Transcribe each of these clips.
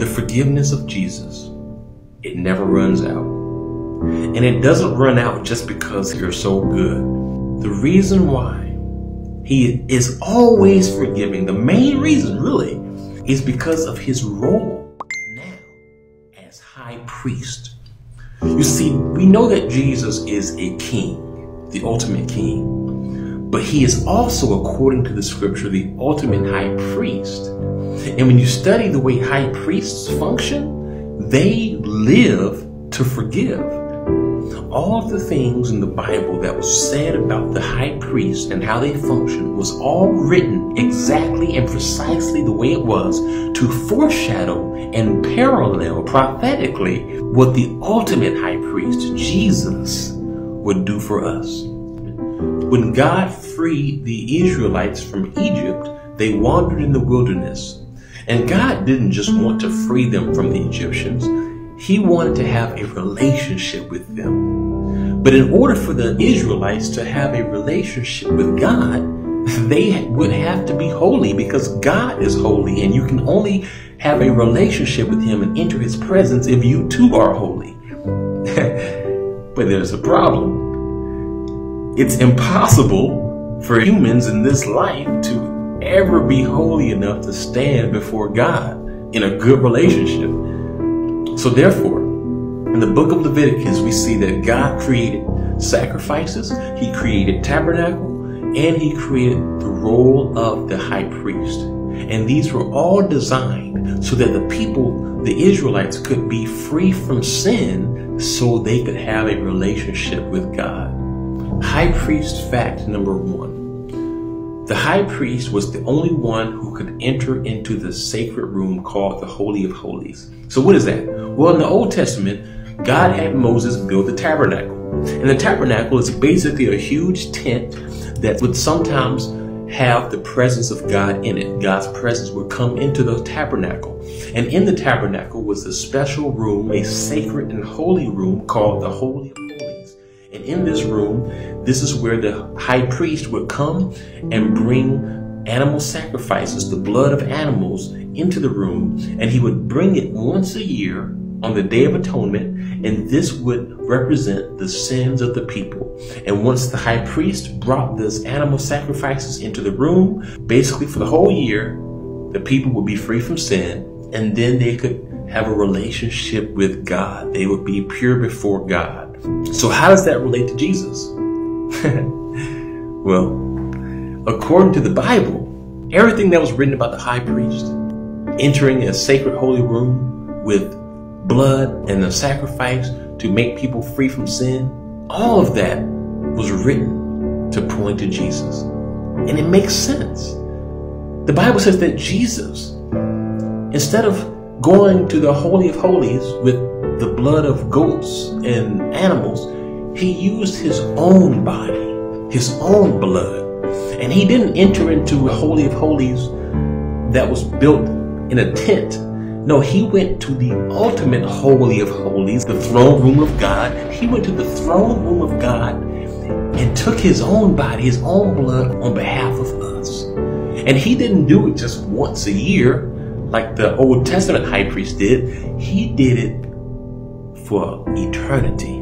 The forgiveness of Jesus, it never runs out. And it doesn't run out just because you're so good. The reason why he is always forgiving, the main reason really, is because of his role now as high priest. You see, we know that Jesus is a king, the ultimate king, but he is also, according to the scripture, the ultimate high priest. And when you study the way high priests function, they live to forgive. All of the things in the Bible that was said about the high priest and how they function was all written exactly and precisely the way it was to foreshadow and parallel prophetically what the ultimate high priest, Jesus, would do for us. When God freed the Israelites from Egypt, they wandered in the wilderness. And God didn't just want to free them from the Egyptians. He wanted to have a relationship with them. But in order for the Israelites to have a relationship with God, they would have to be holy, because God is holy, and you can only have a relationship with him and enter his presence if you too are holy. But there's a problem. It's impossible for humans in this life to ever be holy enough to stand before God in a good relationship. So therefore, in the book of Leviticus, we see that God created sacrifices, he created tabernacle, and he created the role of the high priest. And these were all designed so that the people, the Israelites, could be free from sin so they could have a relationship with God. High priest fact number 1. The high priest was the only one who could enter into the sacred room called the Holy of Holies. So what is that? Well, in the Old Testament, God had Moses build the tabernacle. And the tabernacle is basically a huge tent that would sometimes have the presence of God in it. God's presence would come into the tabernacle. And in the tabernacle was a special room, a sacred and holy room called the Holy of Holies. And in this room, this is where the high priest would come and bring animal sacrifices, the blood of animals, into the room. And he would bring it once a year on the Day of Atonement, and this would represent the sins of the people. And once the high priest brought those animal sacrifices into the room, basically for the whole year, the people would be free from sin, and then they could have a relationship with God. They would be pure before God. So how does that relate to Jesus? Well, according to the Bible, everything that was written about the high priest entering a sacred holy room with blood and a sacrifice to make people free from sin, all of that was written to point to Jesus. And it makes sense. The Bible says that Jesus, instead of going to the Holy of Holies with the blood of goats and animals, he used his own body, his own blood. And he didn't enter into a Holy of Holies that was built in a tent. No, he went to the ultimate Holy of Holies, the throne room of God. He went to the throne room of God and took his own body, his own blood on behalf of us. And he didn't do it just once a year like the Old Testament high priest did. He did it for eternity.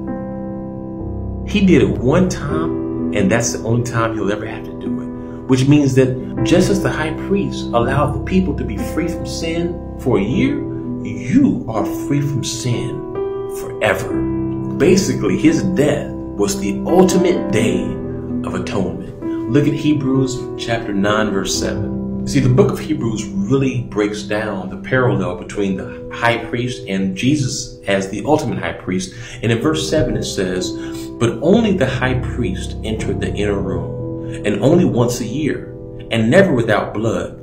He did it one time, and that's the only time he'll ever have to do it. Which means that just as the high priest allowed the people to be free from sin for a year, you are free from sin forever. Basically, his death was the ultimate day of atonement. Look at Hebrews chapter 9, verse 7. See, the book of Hebrews really breaks down the parallel between the high priest and Jesus as the ultimate high priest. And in verse 7 it says, "But only the high priest entered the inner room, and only once a year, and never without blood.